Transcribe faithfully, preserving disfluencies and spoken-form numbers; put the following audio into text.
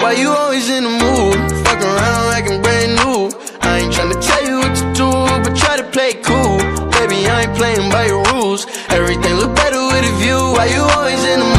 Why you always in the mood? Fuck around like I'm brand new. I ain't tryna tell you what to do, but try to play it cool. Baby, I ain't playing by your rules. Everything look better with a view. Why you always in the